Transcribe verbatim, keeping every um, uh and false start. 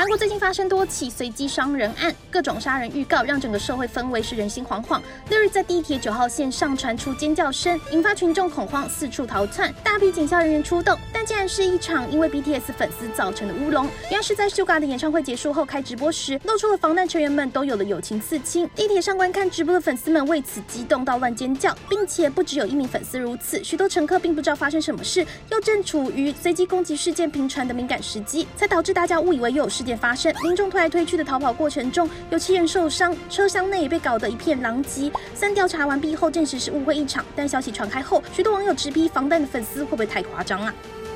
韩国最近发生多起随机伤人案，各种杀人预告让整个社会氛围是人心惶惶。六日在地铁九号线上传出尖叫声，引发群众恐慌，四处逃窜，大批警校人员出动，但竟然是一场因为 B T S 粉丝造成的乌龙。原来是在 Suga 的演唱会结束后开直播时，露出了防弹成员们都有了友情刺青。地铁上观看直播的粉丝们为此激动到乱尖叫，并且不只有一名粉丝如此，许多乘客并不知道发生什么事，又正处于随机攻击事件频传的敏感时机，才导致大家误以为又有事件发生。民众推来推去的逃跑过程中，有七人受伤，车厢内也被搞得一片狼藉。虽然调查完毕后证实是误会一场，但消息传开后，许多网友直批防弹的粉丝会不会太夸张啊？